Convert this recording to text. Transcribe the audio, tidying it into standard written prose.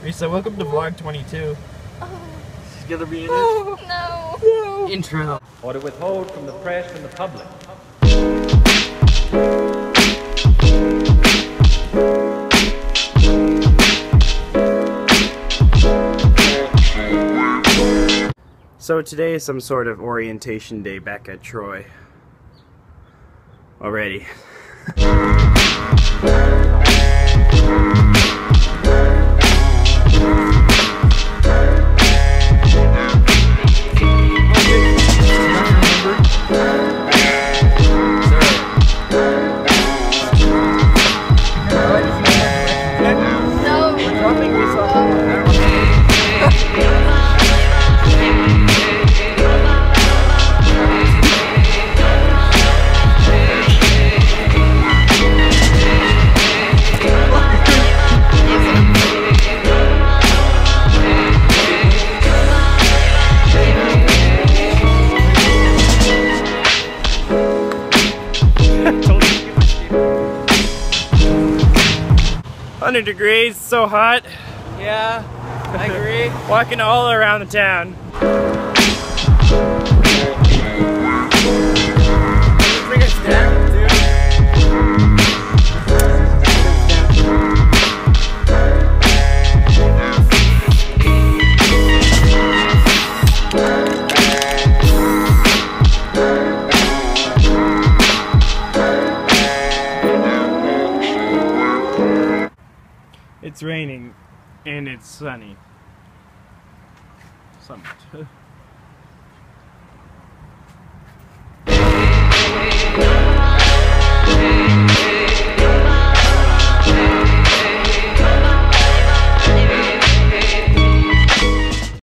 Risa, welcome to vlog 22. She's gonna be in it. No. No. Intro. Or to withhold from the press and the public. So today is some sort of orientation day back at Troy. Already. Degrees, so hot. Yeah, I agree. Walking all around the town. Bring us down, dude. It's raining and it's sunny. Somewhat.